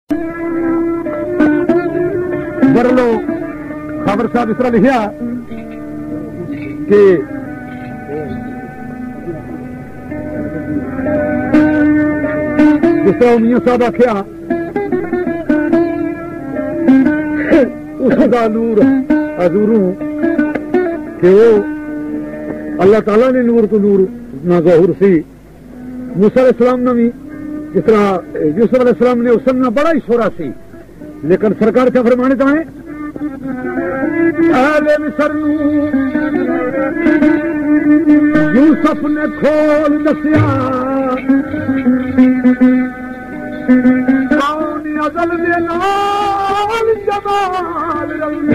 बरलो खबर साहब इस तरह लिखा कि जिस तरह मियां साहब आख्या उसका नूर हजूरू कि वो अल्लाह ताला ने नूर तो नूर ना ज़हूर सी। मूसा अलैहिस्सलाम ने भी जिस तरह यूसुफ अलैहिस्सलाम ने उस ना बड़ा ही छोरा सी, लेकिन सरकार क्या फरमाने तो है अहले मिस्र यूसुफ ने खोल दसिया कौन अज़ल दे नाल जमाल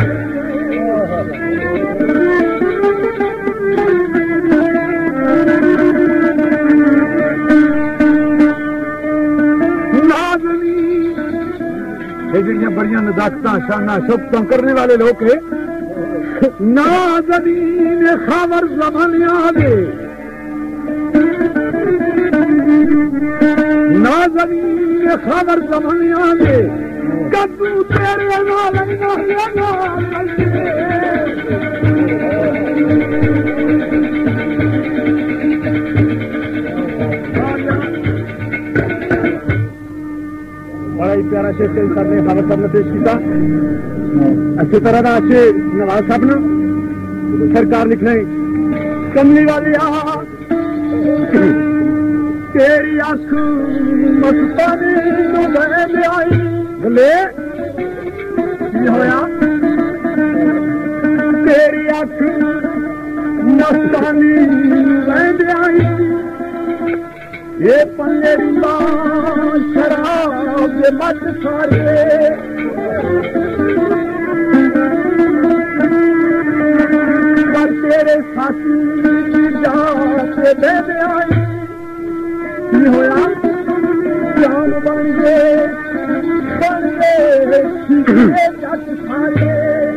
जड़िया बड़िया नदाकत शाना शोकता करने वाले लोग है नाज़नीन खबर ज़मानिया दे नाज़नीन खबर ज़मानिया दे कद्दू तेरे नाल बड़ा ही प्यारा शेर साहब ने खबर साहब ने पेश किया। अच्छी तरह का अच्छे नवाज साहब ने सरकार लिख रहे कमली वाली तेरी अख मस्तानी ले आई बोले होया तेरी अख मस्तानी ले आई ये पल्ले शराब के मत सारे पर तेरे साथी जाते दे आई होया जान बन गए जट सारे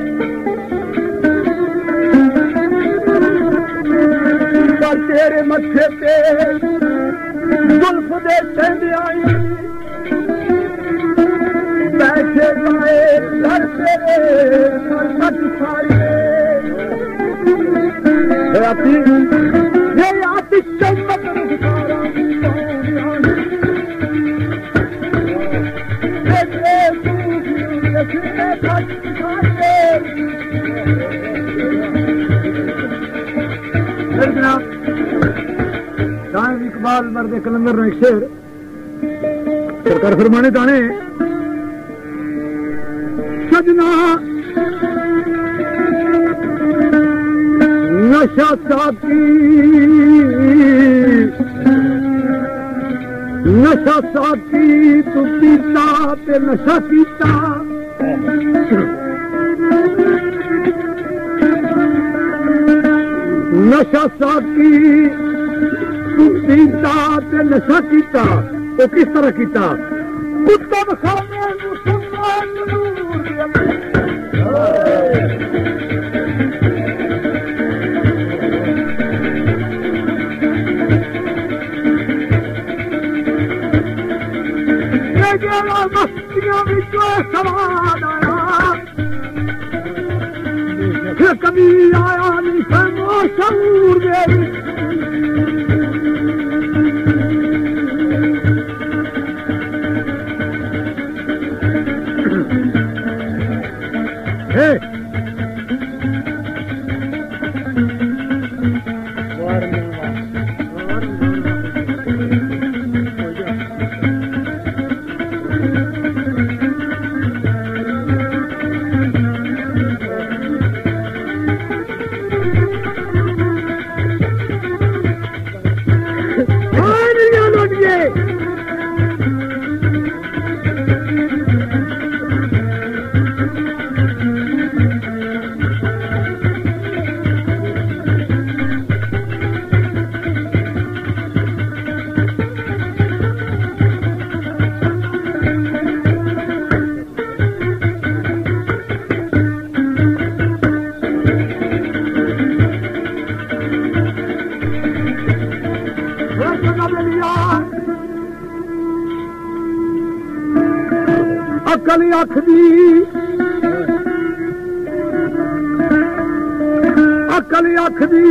पर तेरे मत्थे पे जुल्फ दे चंद आई बैठे गए घर तेरे सरकत सारे ये आती चमक रुखसारा इकबाल मर्द कलंदर ने शेर सरकार फरमाने दाने सजना नशा साथी तू पीता ते नशा पीता नशा साथी तू पीता ते नशा कीता तो किस तरह कीता कुत्ता बखाने मस्तियों सवाल आया कभी आया नहीं समो शऊर अकल आखदी अकल आखदी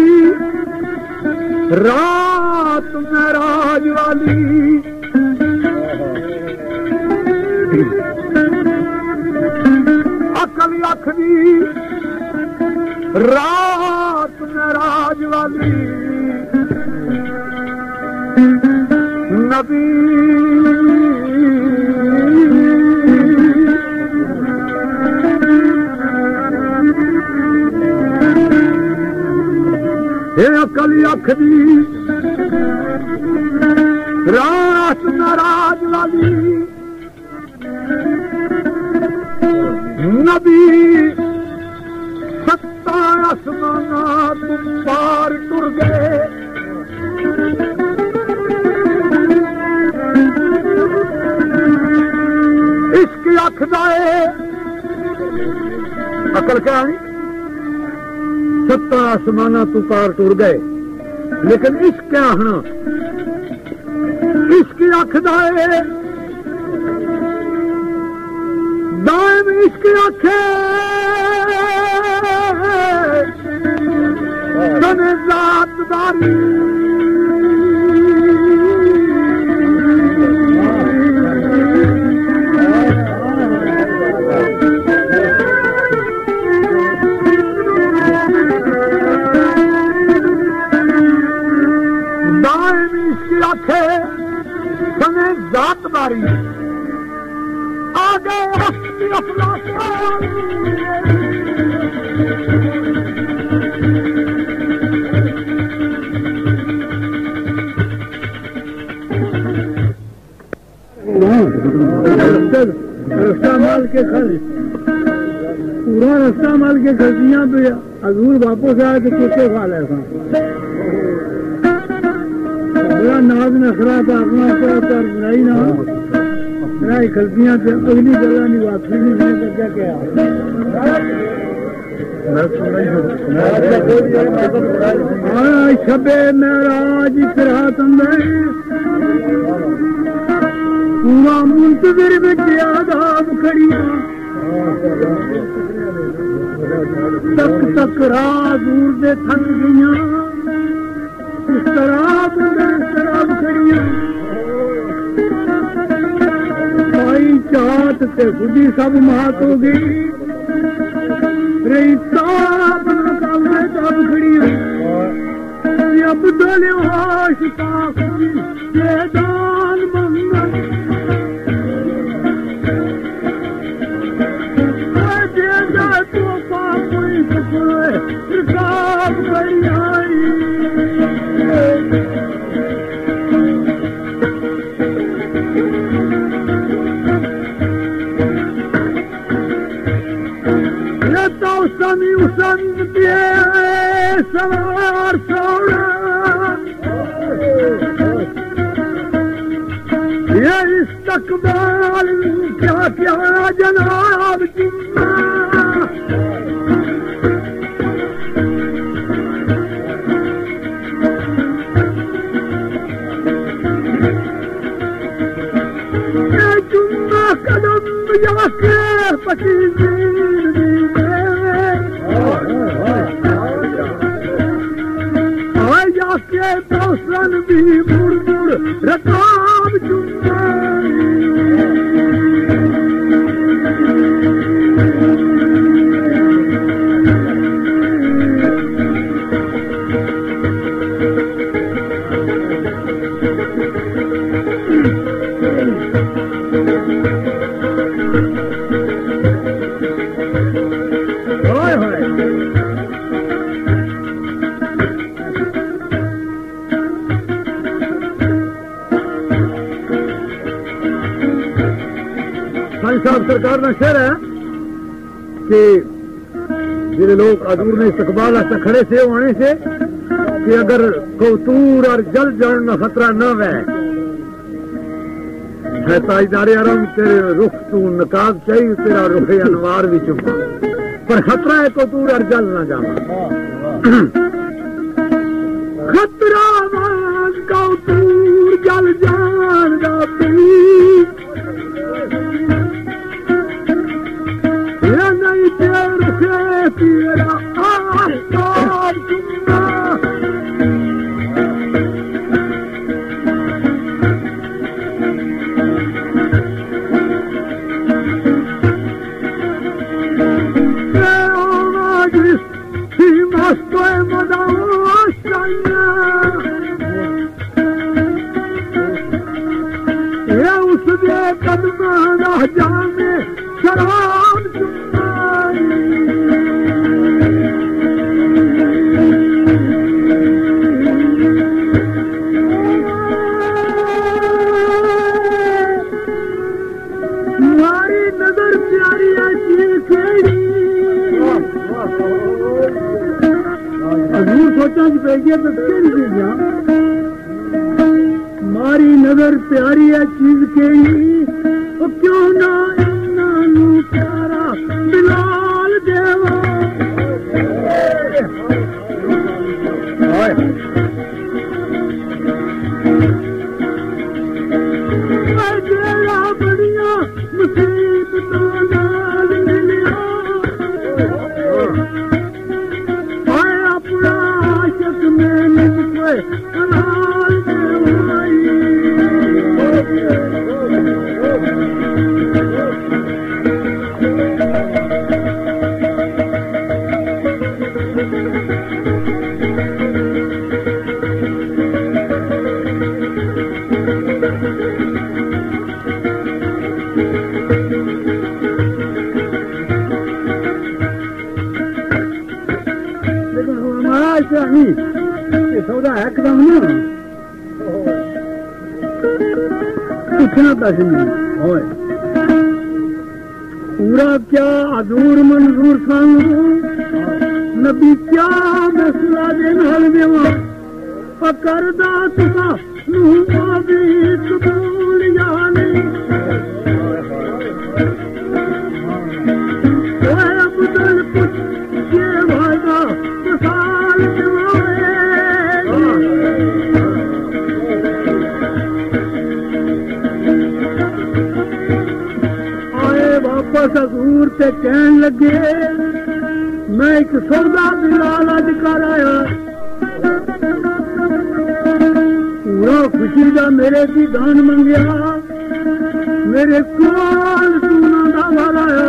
रात महराज वाली अकल आखदी रात महराज वाली नबी हे अकल आखदी रात नाराज वाली नबी सत्ता आसमाना तुम पार टुर गए इश्क आखदा है अकल क्या है सत्ता आसमाना तू पार टुर गए लेकिन इश्क क्या आखना इश्क आखदा है दायम इश्क आखे तने जातदारी दायम इश्क आखे तने जातदारी आगे हस्ती रास्ता माल के खर्च पूरा रास्ता माल के खर्चियां पे हजूर वापस आए तो कुत्ते खा ले बड़ा नाज नखरा था अपना नहीं ना गलतियां अगली जगह नहीं वापसी नहीं होने का क्या शबे महराज पूरा मुंतजिर में आदाब खड़िया तक तक राह दूर दे थक गई इस तरह खड़िया चाहत ते खुदी सब मात हो गई रही ताप सब खड़ी अब डोलियो आशिका मैदान मंगल तो कोई सरकार बड़ी आई समी उसन के सवार सोना ये इस्तकबाल क्या क्या जनाब जुम्मा ये जुम्मा कदम जाके पची के दौसन भी मुड़ मुड़ रकाब चुम्मा साहब सरकार का शेर है कि जिले लोग हजूर ने इस्तकबाल खड़े से होने से कि अगर कौतूर और जल जड़ना खतरा न वह है ताजदारे आराम तेरे रुख तू नकाब चाहिए तेरा रुख अनवार भी चुका पर खतरा है कौतूर और जल न जाना खतरा कौतूर जल जान का में शराब चुराई तुम्हारी नजर प्यारी ऐसी केड़ी हजूर सोचा कि पेगिया तो केड़ी चीजा मारी नजर प्यारी है चीज केड़ी तो क्यों ना इन्हानू प्यारा बिलाल देवा जेड़ा बड़िया मुसीबतां नाल मिलिया आए अपना आशिक में मिल के हलाल देवाई सौदा एकदम ना पूछना पैसे होए पूरा क्या हजूर मंजूर सांगू नबी क्या मसला दिन हल देवा पकड़दा तुसा नूहा भी कबूल या नहीं अब्दुल पुछ के वादा साल आए वापस हजूर से कहन लगे मैं एक सौदा बिलाल अज कर आया पूरा खुशी का मेरे की दान मंगया मेरे कोल सोना दा वार आया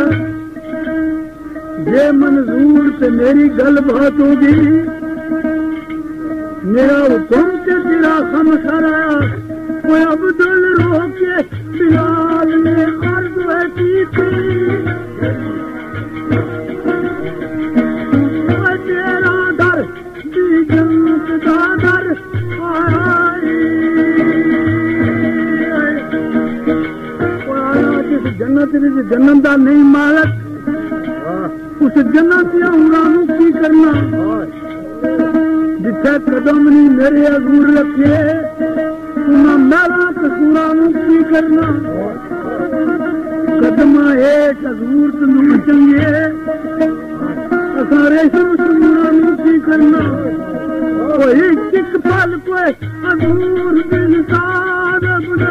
जे मंजूर से मेरी गल बात होगी मेरा हुक्म से तेरा खम कराया कोई अब्दुल रो के बिलाल ने अर्ज की थी तेरा दर दी जन्नत का दर आया जिस जन्नत जन्नत का नहीं मालक उस जन्नत या उड़ानू की करना जिथे कदम नहीं मेरे हजूर रखे उन्हें मेरा कसूरानू की करना कदमा एक हजूर तू चंगे असा रेशम कसूरानू की करना कोई चिक पल कोई हजूर दिल सार बना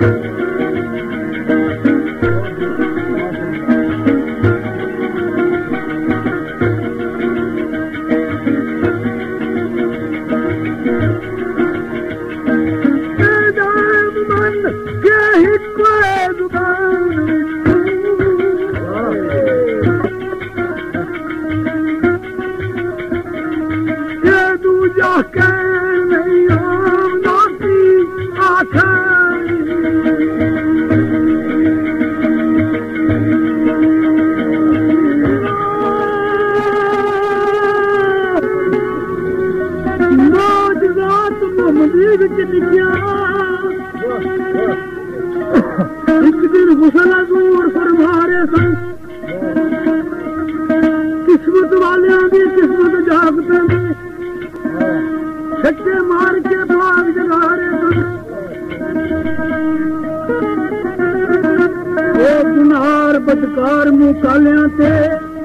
एक दिन गुसल दूर फरमारे सन किस्मत वाले की किस्मत जागते छक्के मार के भाग जगा रहे सन गुनार बदकार मुँह कालिया थे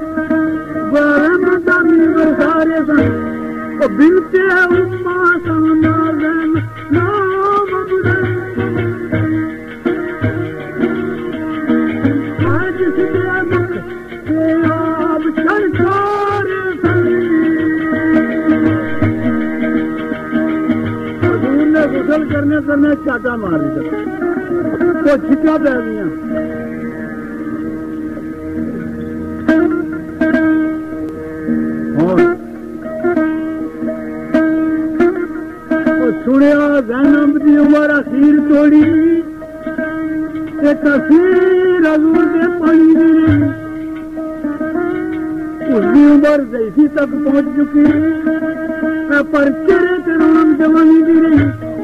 दानी बरसारे सन बिनते उम्मा सामने नाम आज आप सरकार ने गुसल करने करने चाटा मार दिया तो छिटा पै गया सुनिया जैनब की उम्र अखीर तोड़ी तस्वीर हजूर के पानी दी उसकी उम्र जैसी तक पहुंच चुकी पर चेहरे के नाम जवानी दी रही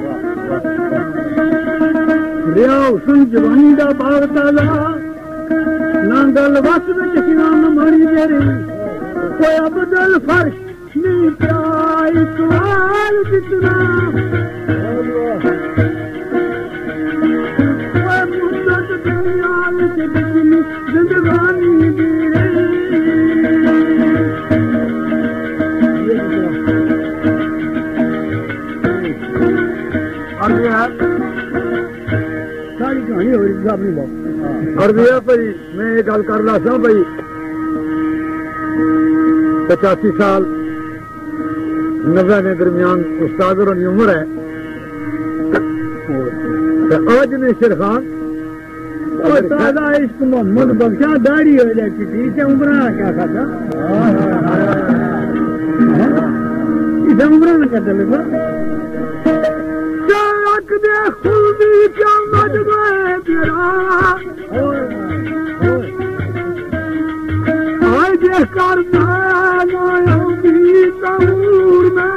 लिया उसन जवानी का भाव ताजा ना गल वस में नाम मारी दे रही कोई अबदल फर्श नहीं प्यार इकबाल जितना मुद्दत दुनिया के जितनी जिंदगानी दी रही सारी कहानी हो रही अपनी बात और दिया भाई मैं ये गल कर रहा था भाई 85 साल 90 के दरमियान उस्ताद और उम्र है आज ने शेर खान सादा इश्क मोहम्मद बख्शा दाढ़ी हो जाती थी उम्र क्या खाता इसे उम्र न कर लगा खुदी क्या मज गए तेरा आज करना तूर में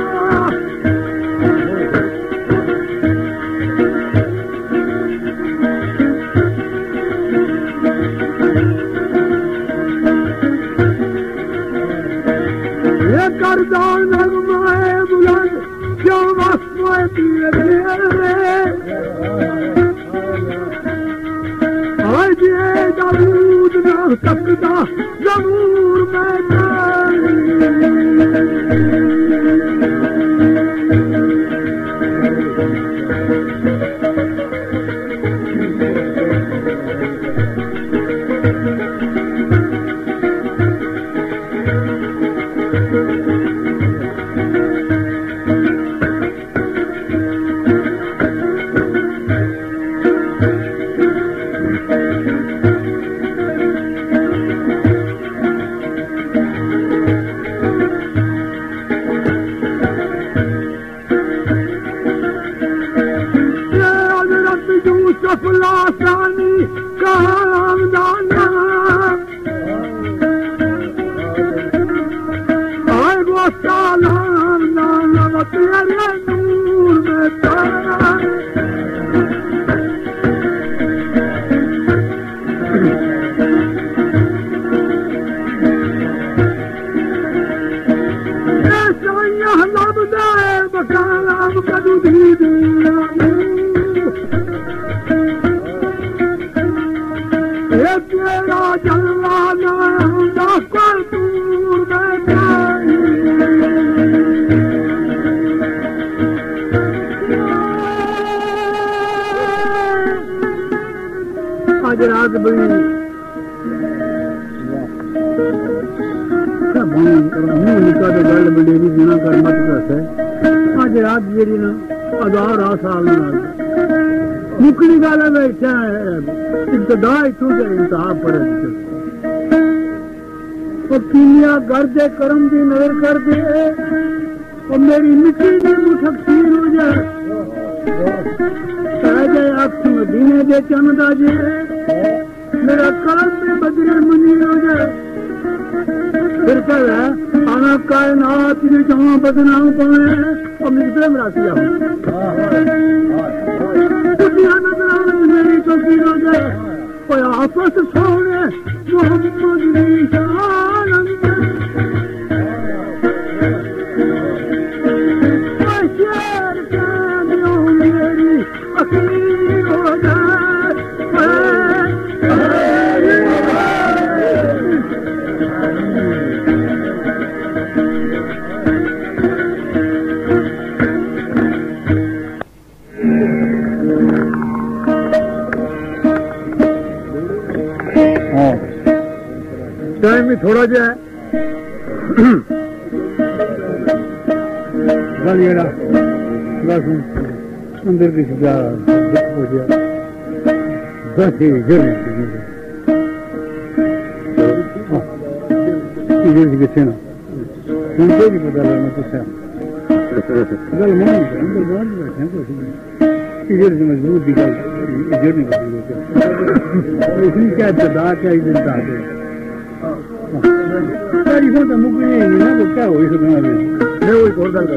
ये करदान नगमाए बुलंद क्यों वस्माए पीले आज ये दाऊद न सकता जरूर में आज रात बड़ी निका तो गल बड़ी बिना कर मत दस आज रात जी ना 1000 साल मुकली गल है इब्तदा इतों से इंतहा पर कीमिया घर दे करम की नजर कर दे और मेरी मिट्टी की मुठक सीर हो जाए जाए अक्ष मदीने दे चंदा जे मेरा करम में बदरे मुनीर हो जाए फिर कह आना कायनात जो जहाँ बदनाम पाए और मिलते मरासिया नजर मेरी तो गिर हो जाए आपस सोने मोहम्मद निशान शेर मेरी अकीर हो जाए टाइम भी थोड़ा जा अंदर की कितने ना उनको नहीं पता लगना कुछ गल अंदर मजबूत की गल इधर नहीं पता क्या इब्तदा क्या इब्तदा तारीफों तो मुक नहीं ना तो क्या हो सकना मैं वो एक और गल कर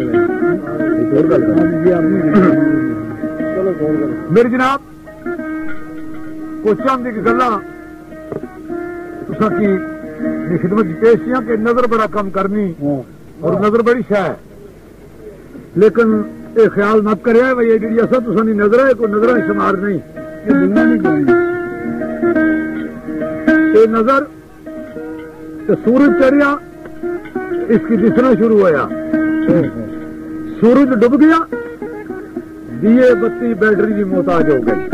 मेरी जनाब कुछ चंद की गल्लां तुसां की खिदमत पेश किया कि नजर बड़ा कम करनी और नजर बड़ी शाह है लेकिन ये ख्याल मत करे भाई ये जी असा तुसां दी नजर है कोई नजर शुमार नहीं ये दुनिया नहीं करनी ये नजर तो सूरज चढ़िया इसकी दिसना शुरू होया सूरज डूब गया दिए बत्ती बैटरी की मोहताज हो गई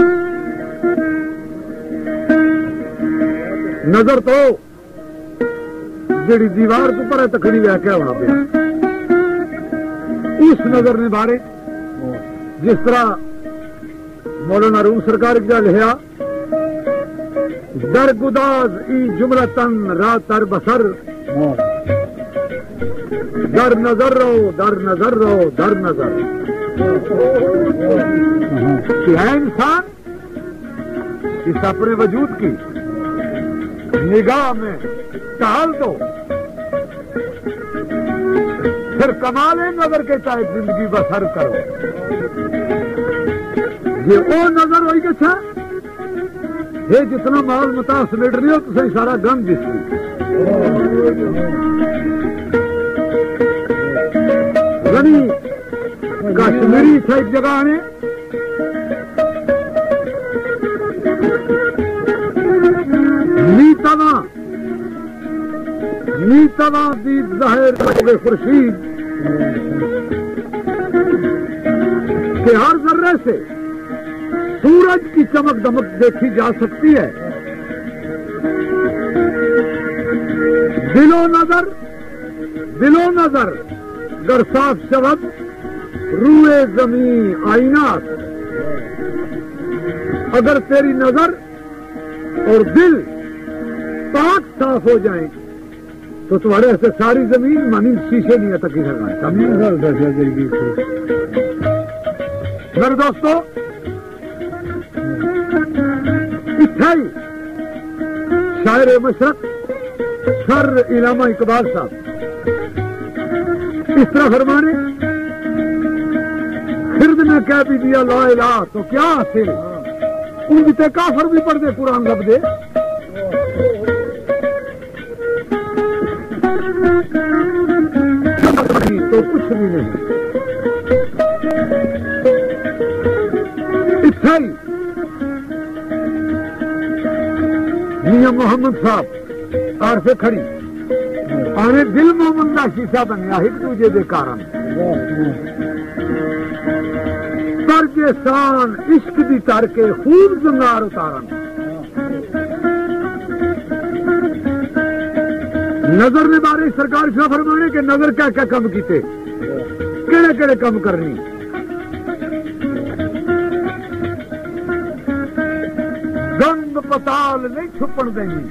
नजर तो जी दीवार के ऊपर है तकड़ी व्याख्या होना पे उस नजर ने बारे जिस तरह मौलाना रूम सरकार की लिखा दर गुदाज ई जुमलतन रा तर बसर दर नजर रहो दर नजर रहो दर नजर है इंसान इस अपने वजूद की निगाह में टहल दो फिर कमाले नजर के चाहे जिंदगी बसर करो ये वो नजर वही के छा ये जितना माल मता समेट रही हो तो सही सारा गंद दिसती गनी कश्मीरी था एक जगह आने नीतवा दी ज़ाहिर खुर्शीद के हर जर्रे से सूरज की चमक दमक देखी जा सकती है दिलो नजर गर साफ शब्द रूए जमीन आईना अगर तेरी नजर और दिल पाक साफ हो जाए तो तुम्हारे ऐसे सारी जमीन मानी शीशे नहीं तकी मेरे दोस्तों इत्थाई शायर मशरक सर इलामा इकबाल साहब इस तरह फरमाने खिरद ने कह भी दिया ला इलाहा तो क्या हासिल उनके काफर भी पढ़ दे कुरान लब दे तो कुछ भी नहीं इत्थाई मियां मोहम्मद साहब आर से खड़ी आने दिल मोहम्मद का शीशा बनया एक दूजे के कारण तर के शान इश्क दी तर के खूब जंगार उतारन नजर ने बारे सरकार से फरमाने के नजर क्या क्या कम किते केड़े केड़े कम करनी गंद पताल नहीं छुपन देनी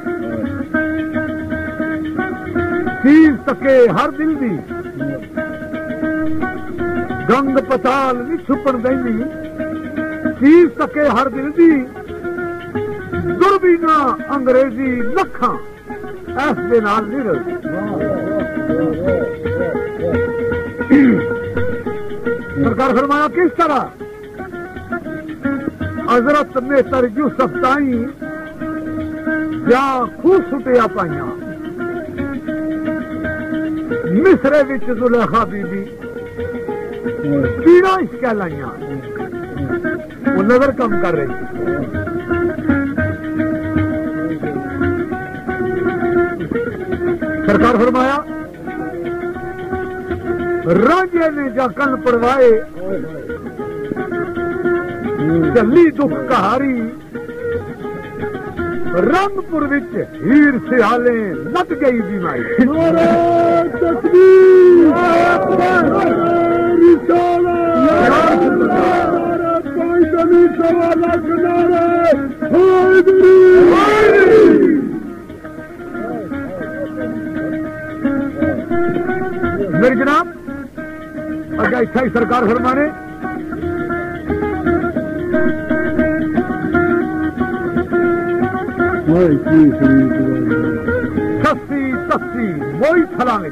चीज तके हर दिल दी गंद पताल नहीं छुपन देनी चीज तके हर दिल दी दुर्बीना अंग्रेजी लखा ऐस दे नाल नहीं रही सरकार फरमाया किस तरह हजरत मेहतर यूसुफ ताई जा खूह सुटिया पाइया मिस्रे विच जुलेखा बीबी पीड़ा इश्क लाइया वो नजर कम कर रही सरकार फरमाया राजे ने जा कन पड़वाए चली दुख कहारी रंगपुर विच हीर सियाले लग गई बीमारी मेरी जनाब अगर इच्छा ही सरकार फरमाने सस्ती सस्ती वही फलाने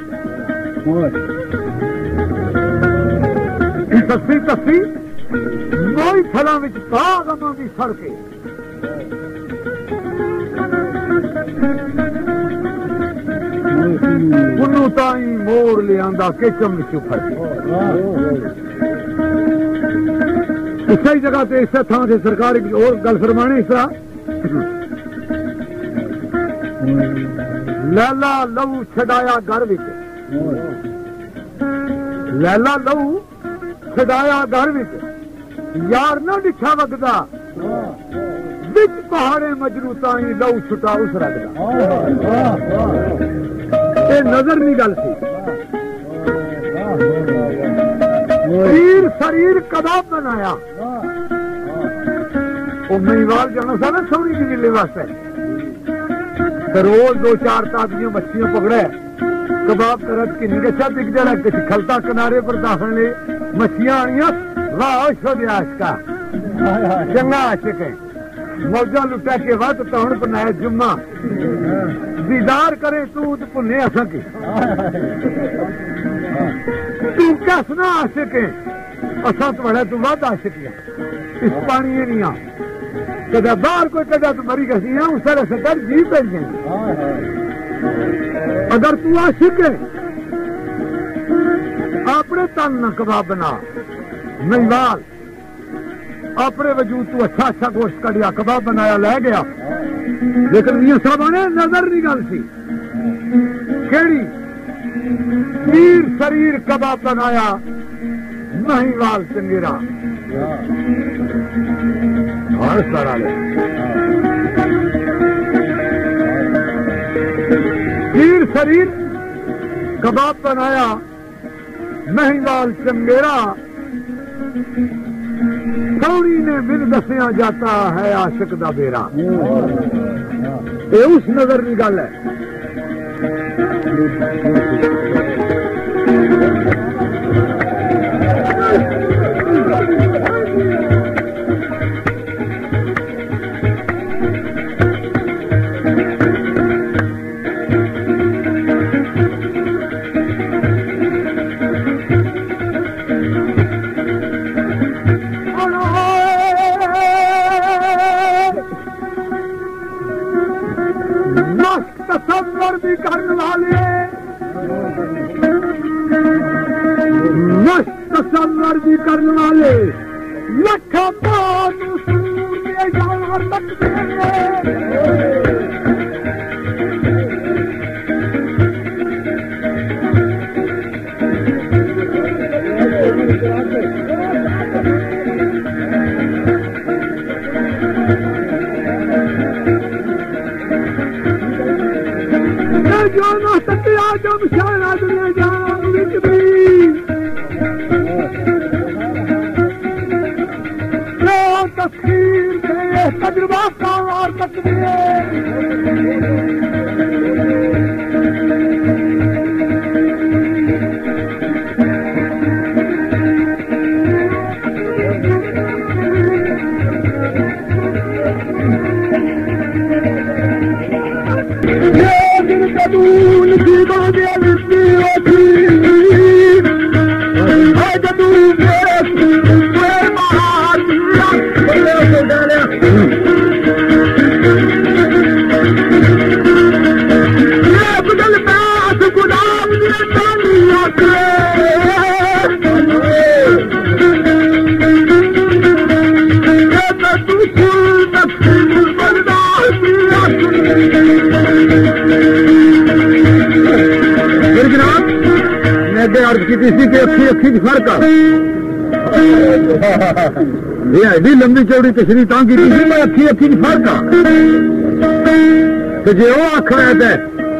सस्ती सस्ती वही फला विच बागमा की सड़के उन्नू ताई मोड़ लिया केचम विच सही जगह से इस थां से सरकार और गल फरमाने इस तरह लैला लहू छड़ाया घर विच लैला लहू छड़ाया घर विच यार न डिठा वगदा बिच पहाड़े मजरू ताई लहू छुटा उस रखदा ये नजर नहीं गल सी शरीर शरीर कबाब बनाया वो मेवाल जाना सा ना सोनी की जिले वास्ते तो रोज दो चार ताजियां मच्छियां पकड़े कबाब करत कि निगछा दिख जरा किसी खलता किनारे पर दाखिल ने मच्छियां आनिया वाह शोध आशका चंगा आशिक है मौजा लुटा के बाद तौण बनाया जुम्मा दीदार करे तू तो भुने असा की तू कसना आशिक है असा तुम्हारा तू वध आशिक इस पानी नहीं आ कदा बाहर कोई कदा तू मरी गसी है उस तरह से कर जी पै जाए अगर तू आशिक है अपने तन न कबाब बना महिवाल अपने वजूद तू अच्छा अच्छा गोश्त कड़िया कबाब बनाया लै गया लेकिन मियां साहब ने नजर नहीं गल सी केड़ी वीर शरीर कबाब बनाया महिवाल चंगेरा वीर शरीर कबाब बनाया महिवाल चंगेरा सौरी ने बिन दसिया जाता है आशिक दा बेरा ये उस नजर की गल है तसव्वुर भी करने वाले तसव्वुर भी करने वाले लखा जो तजुर्बा का और किसी के अच्छी अच्छी फर्क ये एडी लंबी चौड़ी तशरी तां की किसी में अच्छी अच्छी फर्क तो जे वो आख रहे थे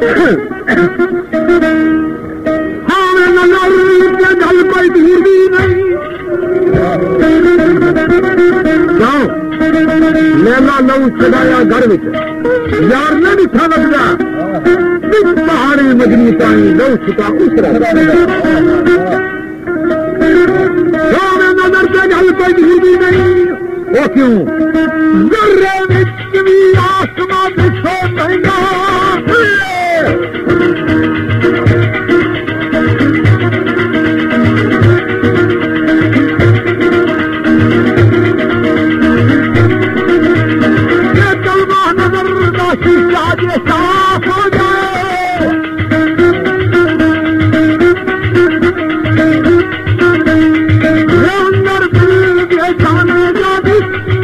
गल कोई दूर भी नहीं क्यों लेला लहू छड़ाया घर में यार ने दिखा लगता पहाड़ी मजनी पानी लहू छुटा उसरा नजर से गल कोई दूर भी नहीं वो क्यों जर्रे विच भी आसमां दिखो महंगा साफ हो जाए अंदर दिल के जाने का भी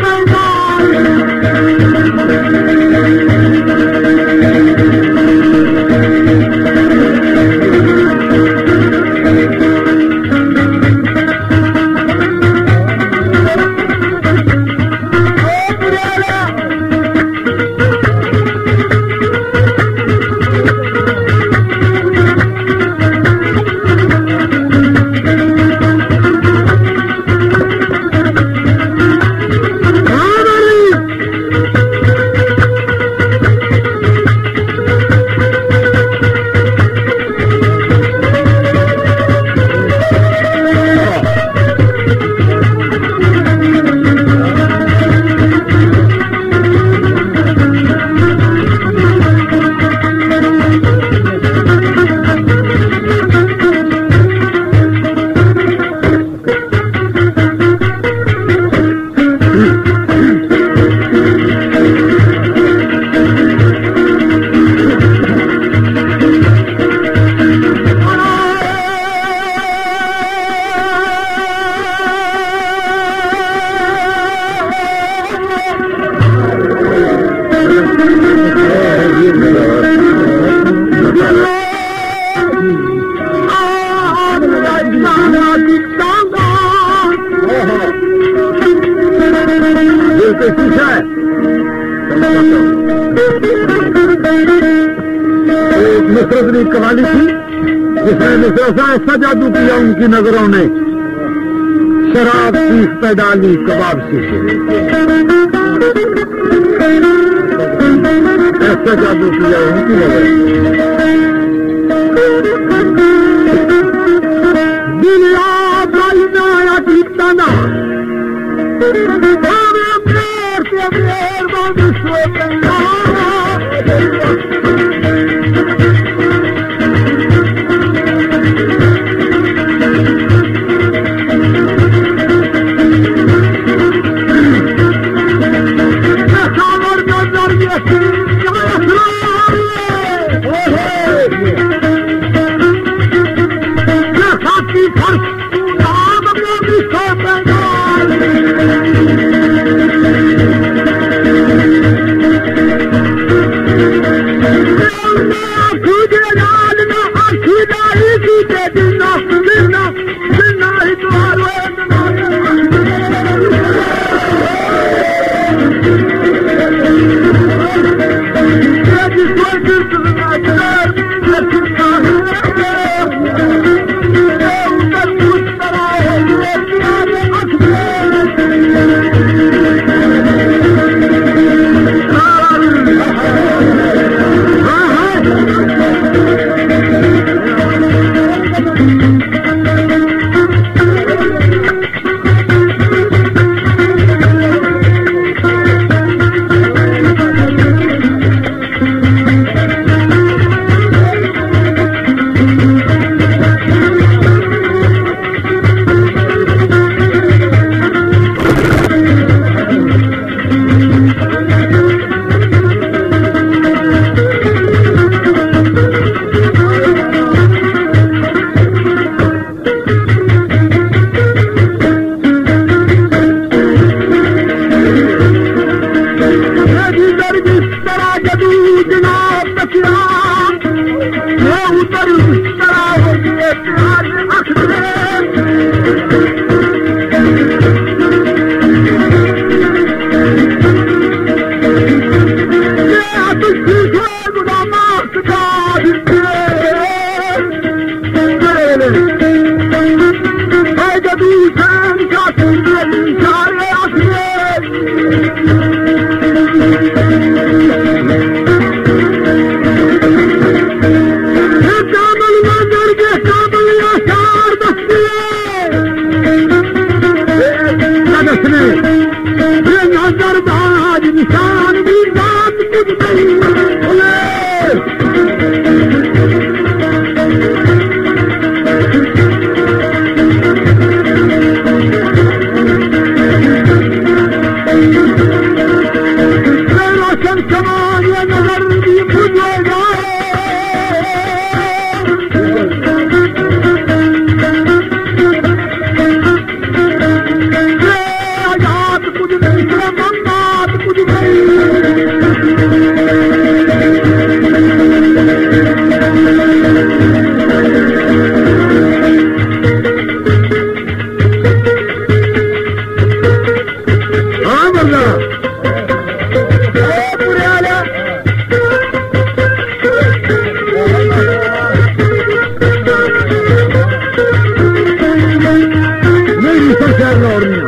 नुसरत ने कवाली थी जिसने नुसरत ऐसा जादू किया उनकी नजरों ने शराब सीख पे डाली कबाब सीखे ऐसा जादू किया उनकी नजर दुनिया बाइना टीकता ना पूरे वाला नहीं शहर लाहौर में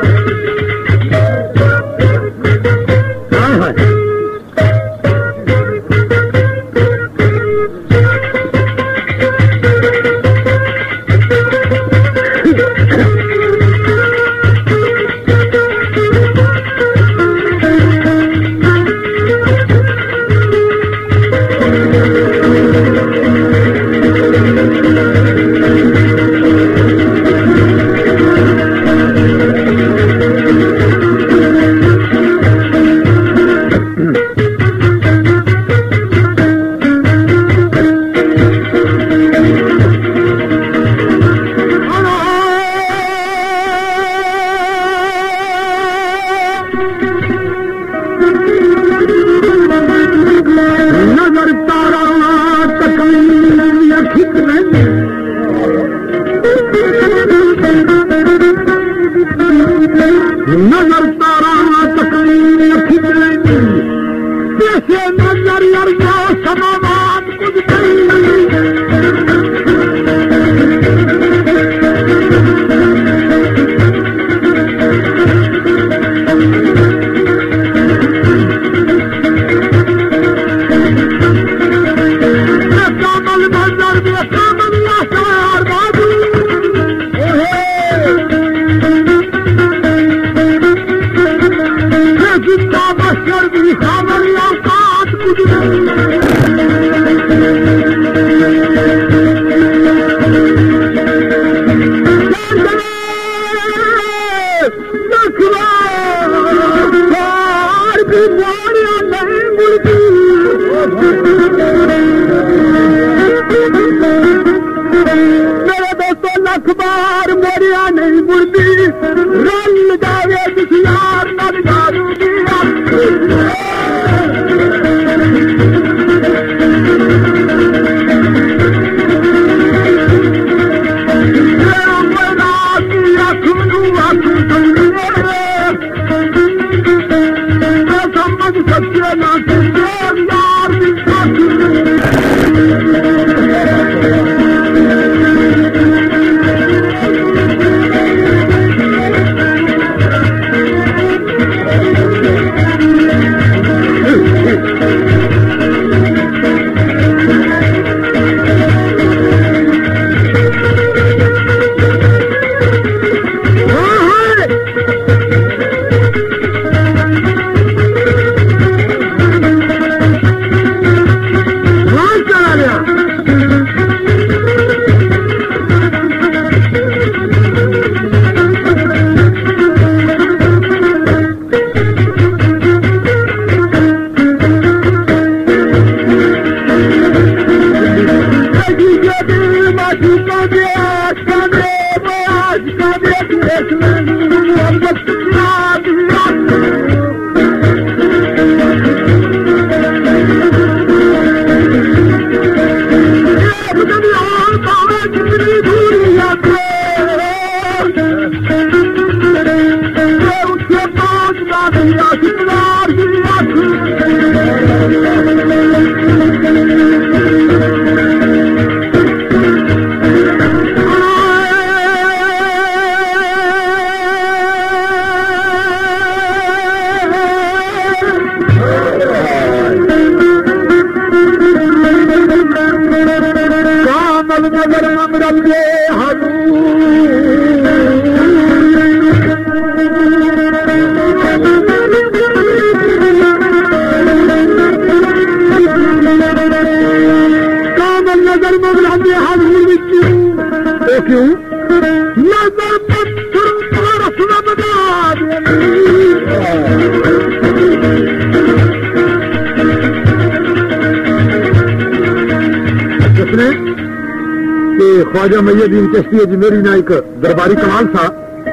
ख्वाजा मैयदीन चिश्ती अजमेरी ना एक दरबारी कमाल था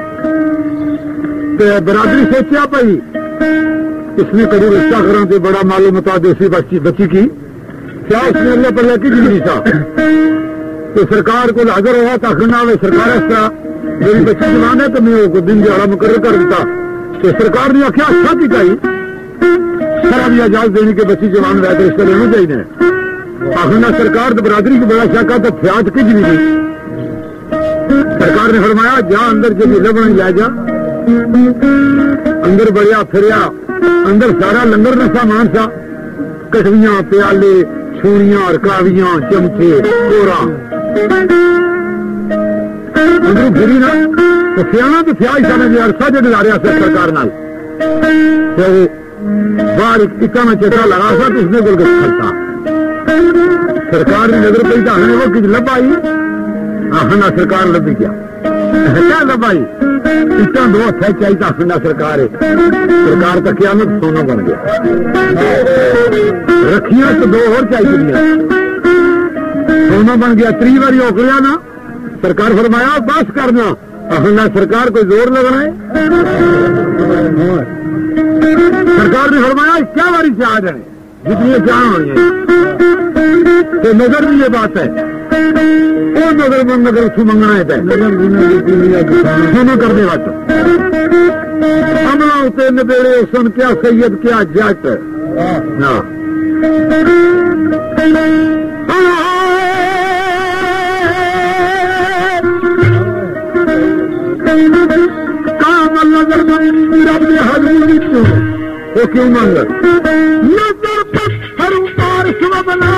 बरादरी सोचा भाई इसने कभी रिश्ता करा तो बड़ा मालूम मता देसी बच्ची की क्या उसने अल्लाह पर की जिंदगी था तो सरकार को हाजिर हुआ तो आखिर ना सरकार इस तरह मेरी बच्ची जवान है तो मैं दिन दिहाड़ा मुकर्रर कर दिता तो सरकार ने आख्या अच्छा की चाहिए भी इजाजत देनी कि बच्ची जवान रह तो रिश्ता लेना चाहिए। आखिर सरकार तो बरादरी की बड़ा शक है तो फ्याज कुछ भी नहीं। सरकार ने फरमाया जा अंदर जो लबन लै जा। अंदर बढ़िया फिरिया, अंदर सारा लंगर का सामान सा, कटवियां प्याले छूड़ियां रकावियां चमचे कोरा अंदरों फिरी ना तो सियाना तो फ्याज समझ अरसा जो गुजारिया सरकार नाल तो बाहर इक्का में चेता लगा सा तो उसने गुलगत खलता सरकार की नजर पई तो हमें वो कुछ लभ आई। आखना सरकार लभी गया क्या लभ आई इतना दो हथा चाहिए आखना सरकार है। सरकार का क़यामत सोना बन गया। रखिया तो दो और चाहिए सोना बन गया। 3 बारी ओकरिया ना सरकार फरमाया बस करना। आखना सरकार कोई जोर लगना है। सरकार ने फरमाया क्या बारी से आ जाए जितनी चाह हो तो नजर भी ये बात है वो नजर मन नगर उसको मंगना है सुनो करने वाला हमला उसे नबेड़े सुन क्या सैयद क्या जट ना काम नजर रब ने हजूर वो क्यों मंगल नजर पत्थर उतार सुबह बना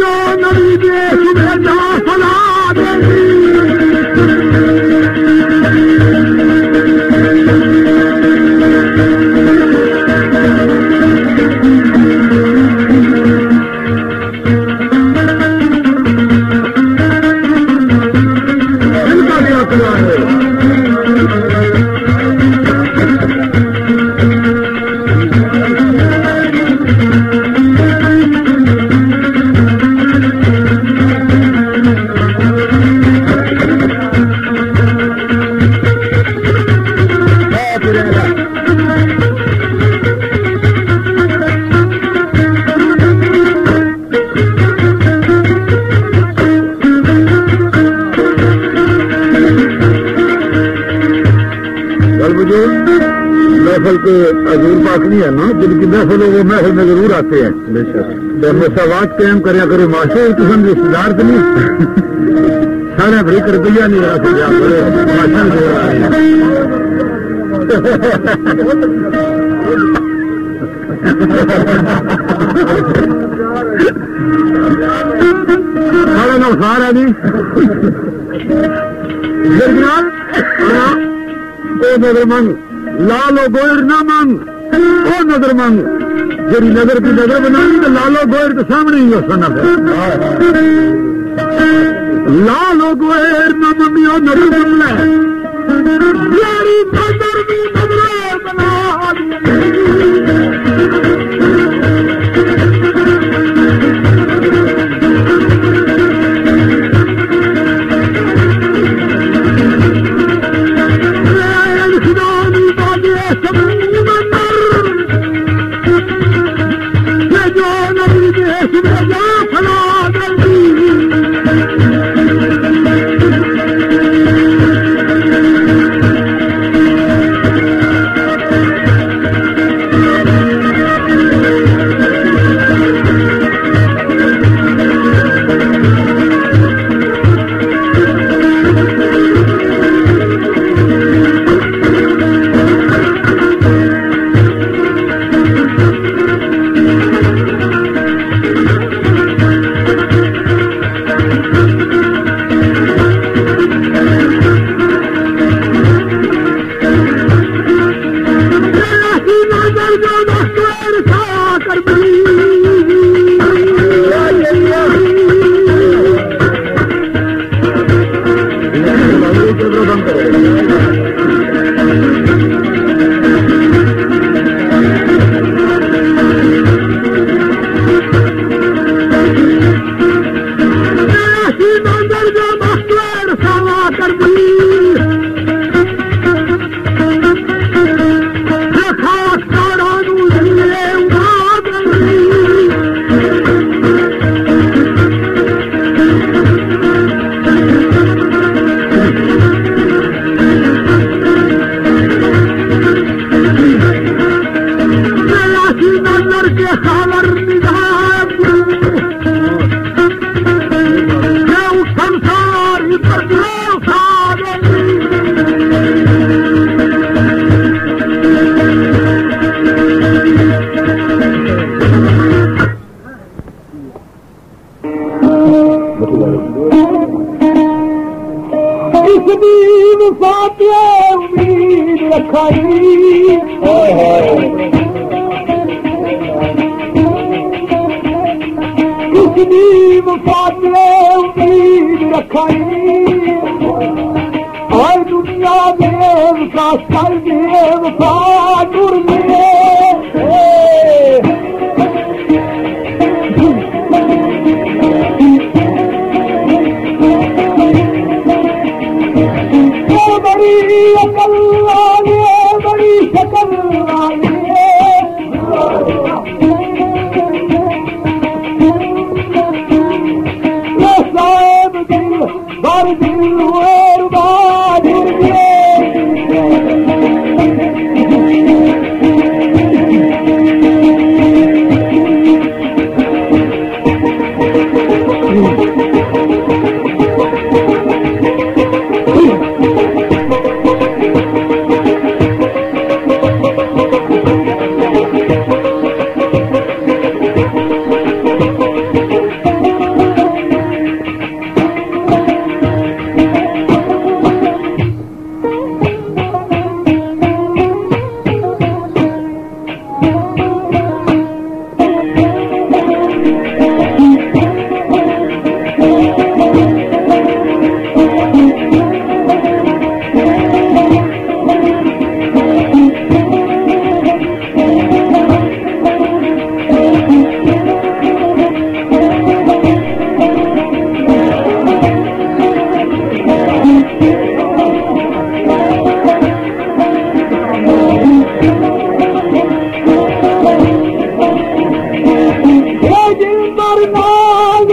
जो नबी देश में जा सला देगी इनका क्या कला है महफल के हजूर पाक नहीं है ना जिनकी महफल हो वो महफल में जरूर आते हैं मसावात कायम करया करो माशे किस्म रिश्तेदार तो नहीं सारे भरी कर दिया नहीं सारा नौसार है नहीं नजर मंग लालो गोयर ना मांग वो नजर मांग जेरी नजर की नजर बनानी तो लालो गोयर के सामने ही होना है लालो गोयर ना मम्मी और नजर बनना है यारी नजर भी नजर बना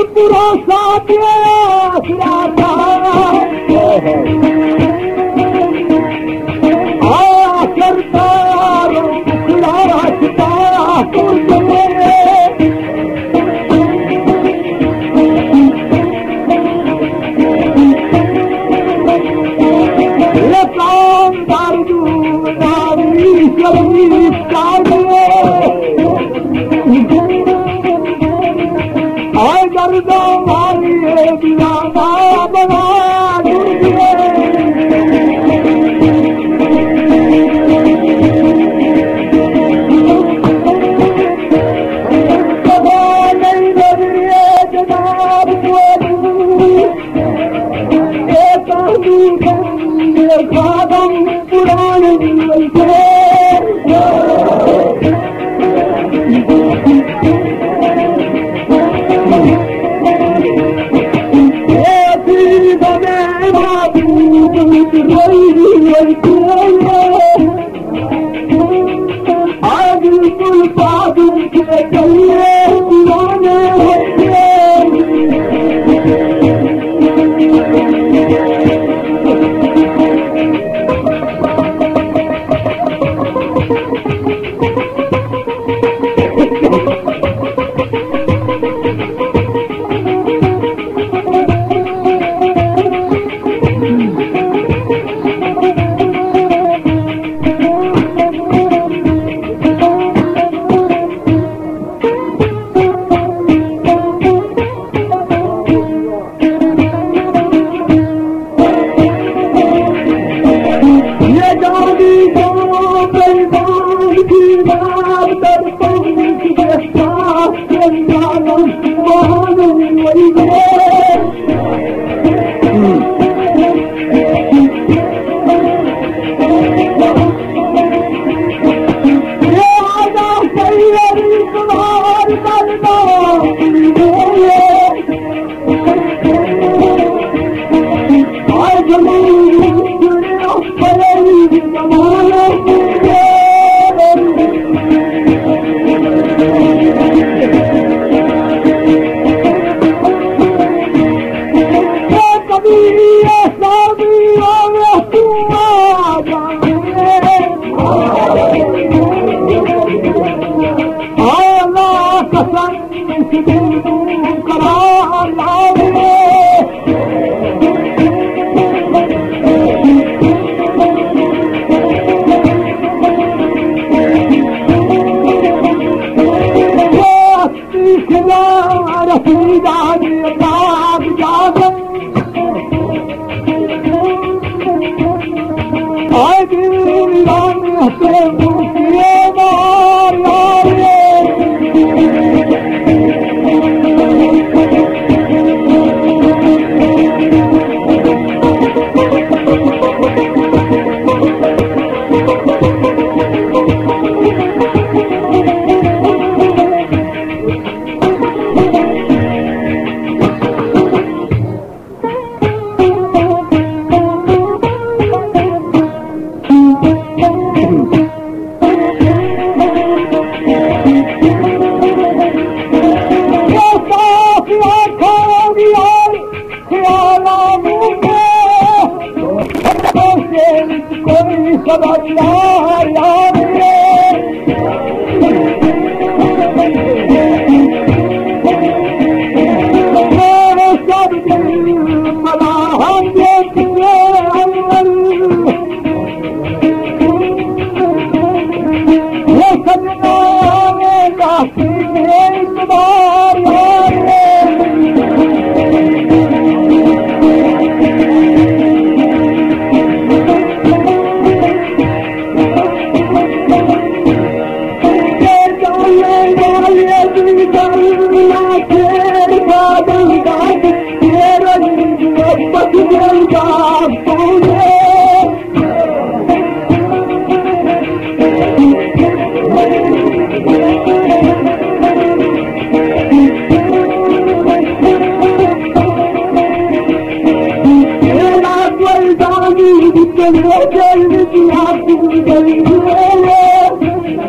पूरा साथ आया सरकार रास्ता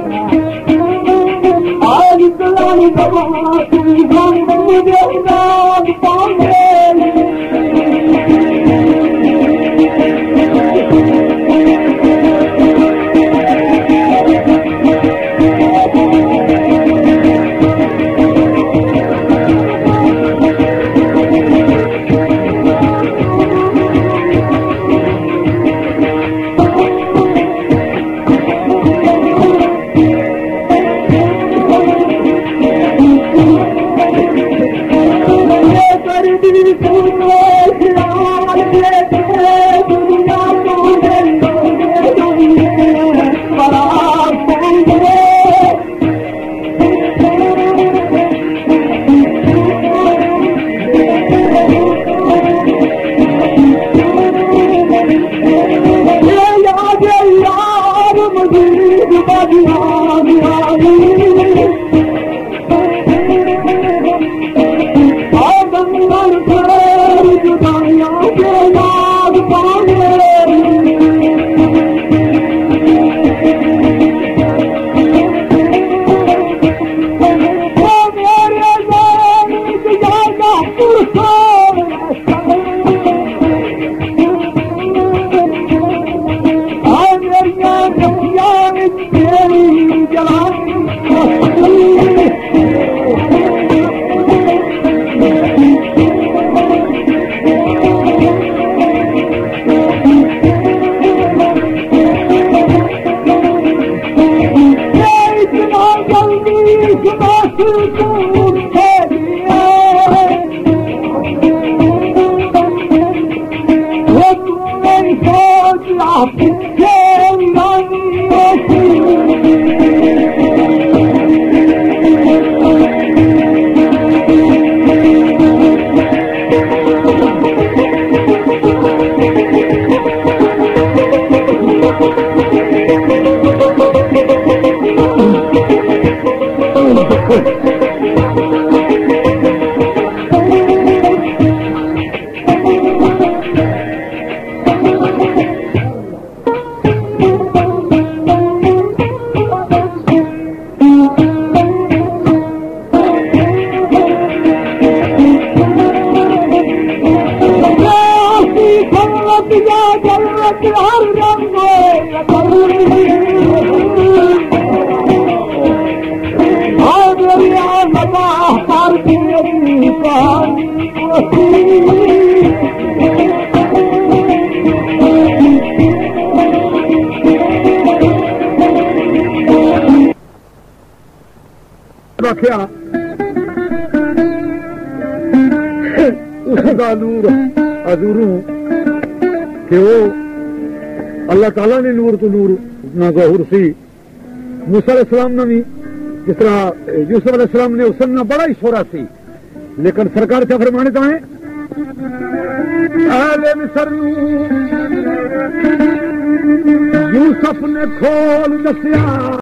आज आख्या उसका नूर हजूरू कि वो अल्लाह ताला ने नूर तो नूर ना ज़हूर सी मूसा अलैहिस्सलाम ने भी जिस तरह यूसुफ अलैहिस्सलाम ने उस ना बड़ा ही छोरा सी लेकिन सरकार क्या फरमाने तो है अहले मिस्र यूसुफ ने खोल दसिया